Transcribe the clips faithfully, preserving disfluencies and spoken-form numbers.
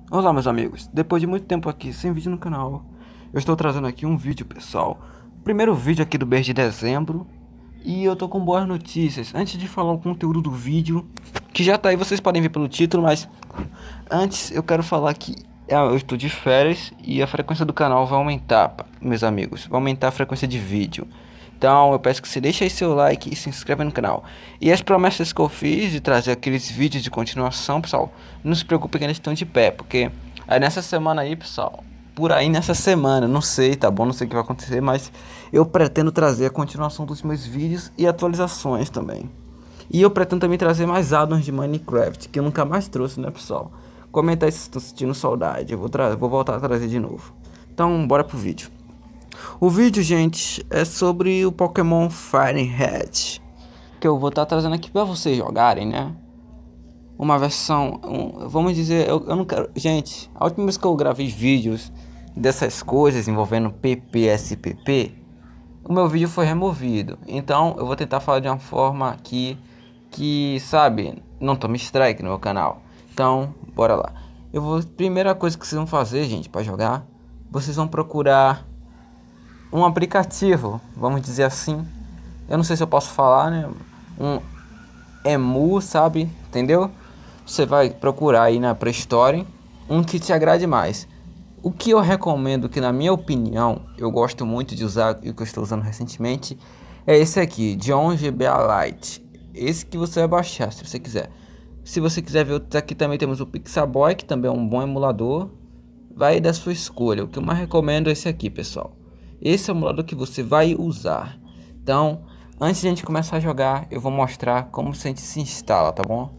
Olá meus amigos, depois de muito tempo aqui sem vídeo no canal, eu estou trazendo aqui um vídeo pessoal. Primeiro vídeo aqui do mês de dezembro. E eu tô com boas notícias. Antes de falar o conteúdo do vídeo, que já tá aí, vocês podem ver pelo título, mas antes eu quero falar que é, eu estou de férias e a frequência do canal vai aumentar, meus amigos. Vai aumentar a frequência de vídeo. Então eu peço que você deixe aí seu like e se inscreva no canal. E as promessas que eu fiz de trazer aqueles vídeos de continuação, pessoal, não se preocupe que eles estão de pé, porque aí nessa semana aí, pessoal, por aí nessa semana, não sei, tá bom, não sei o que vai acontecer, mas eu pretendo trazer a continuação dos meus vídeos e atualizações também. E eu pretendo também trazer mais addons de Minecraft, que eu nunca mais trouxe, né, pessoal? Comenta aí se estão sentindo saudade, eu vou, vou voltar a trazer de novo. Então, bora pro vídeo. O vídeo, gente, é sobre o Pokémon Fire Red, que eu vou estar tá trazendo aqui para vocês jogarem, né? Uma versão, um, vamos dizer, eu, eu não quero... Gente, a última vez que eu gravei vídeos dessas coisas envolvendo P P S P P, o meu vídeo foi removido. Então eu vou tentar falar de uma forma aqui que, sabe, não tome strike no meu canal. Então, bora lá. Eu vou, primeira coisa que vocês vão fazer, gente, para jogar, vocês vão procurar um aplicativo, vamos dizer assim. Eu não sei se eu posso falar, né? Um emu, sabe? Entendeu? Você vai procurar aí na Play Store um que te agrade mais. O que eu recomendo, que na minha opinião eu gosto muito de usar e que eu estou usando recentemente, é esse aqui, John G B A Lite. Esse que você vai baixar se você quiser. Se você quiser ver outros, aqui também temos o Pixaboy, que também é um bom emulador. Vai da sua escolha. O que eu mais recomendo é esse aqui, pessoal. Esse é o emulador que você vai usar. Então, antes de a gente começar a jogar, eu vou mostrar como a gente se instala, tá bom?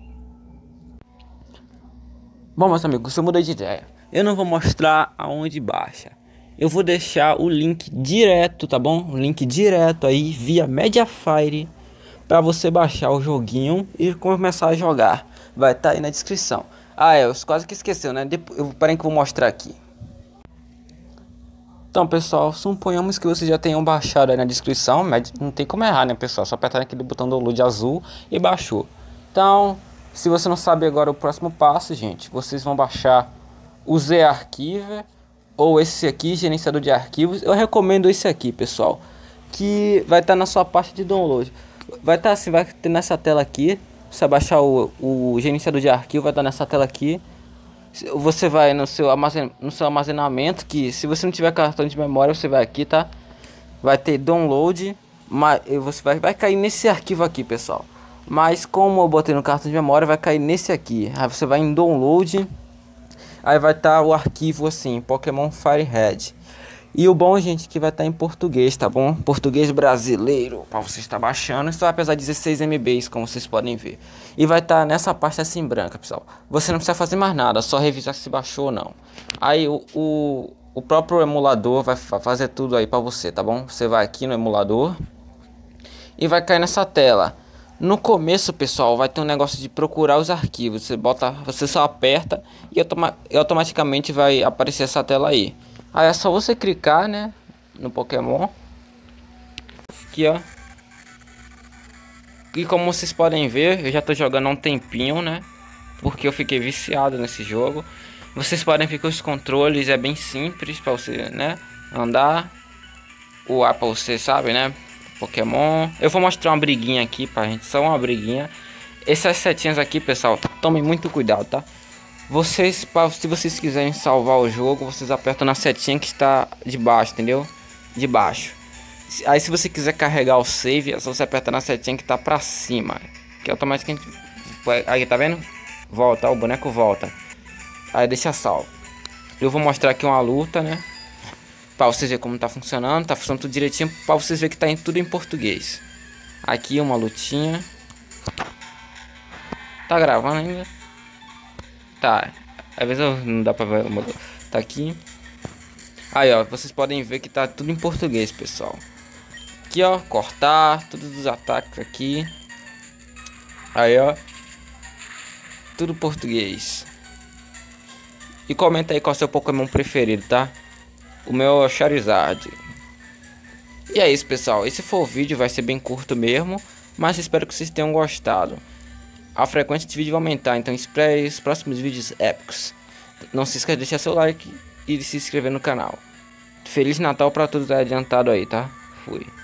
Bom, meus amigos, eu mudei de ideia. Eu não vou mostrar aonde baixa. Eu vou deixar o link direto, tá bom? O link direto aí via Mediafire para você baixar o joguinho e começar a jogar. Vai estar tá aí na descrição. Ah, é, eu quase que esqueceu, né? Depois, eu parei que eu vou mostrar aqui. Então, pessoal, suponhamos que vocês já tenham baixado aí na descrição, mas não tem como errar, né, pessoal? Só apertar naquele botão download azul e baixou. Então, se você não sabe agora o próximo passo, gente, vocês vão baixar o Z-Archiver ou esse aqui, gerenciador de arquivos. Eu recomendo esse aqui, pessoal, que vai estar tá na sua pasta de download. Vai estar tá assim, vai ter nessa tela aqui. Você baixar o, o gerenciador de arquivo, vai estar tá nessa tela aqui. Você vai no seu, armazen no seu armazenamento, que se você não tiver cartão de memória, você vai aqui, tá? Vai ter download, mas você vai, vai cair nesse arquivo aqui, pessoal. Mas como eu botei no cartão de memória, vai cair nesse aqui. Aí você vai em download, aí vai estar tá o arquivo assim, Pokémon Fire Red. E o bom, gente, que vai estar tá em português, tá bom? Português brasileiro, para você estar baixando. Isso vai pesar dezesseis megabytes, como vocês podem ver. E vai estar tá nessa pasta assim branca, pessoal. Você não precisa fazer mais nada, só revisar se baixou ou não. Aí o, o, o próprio emulador vai fazer tudo aí para você, tá bom? Você vai aqui no emulador e vai cair nessa tela. No começo, pessoal, vai ter um negócio de procurar os arquivos. Você bota, você só aperta e, automa e automaticamente vai aparecer essa tela aí. Aí é só você clicar, né, no Pokémon. Aqui, ó. E como vocês podem ver, eu já tô jogando há um tempinho, né? Porque eu fiquei viciado nesse jogo. Vocês podem ver que os controles é bem simples para você, né, andar. O A para você, sabe, né? Pokémon. Eu vou mostrar uma briguinha aqui pra gente, só uma briguinha. Essas setinhas aqui, pessoal, tomem muito cuidado, tá? Vocês, se vocês quiserem salvar o jogo, vocês apertam na setinha que está de baixo, entendeu? De baixo. Aí se você quiser carregar o save, é só você apertar na setinha que está pra cima, que automaticamente, aí tá vendo? Volta, o boneco volta. Aí deixa salvo. Eu vou mostrar aqui uma luta, né? Pra vocês verem como tá funcionando. Tá funcionando tudo direitinho, pra vocês verem que tá em tudo em português. Aqui uma lutinha. Tá gravando ainda? Tá, às vezes não dá pra ver, tá aqui. Aí, ó, vocês podem ver que tá tudo em português, pessoal. Aqui, ó, cortar, todos os ataques aqui. Aí, ó, tudo português. E comenta aí qual é o seu Pokémon preferido, tá? O meu é o Charizard. E é isso, pessoal, esse foi o vídeo, vai ser bem curto mesmo, mas espero que vocês tenham gostado. A frequência de vídeo vai aumentar, então espere os próximos vídeos épicos. Não se esqueça de deixar seu like e de se inscrever no canal. Feliz Natal pra todos adiantado aí, tá? Fui.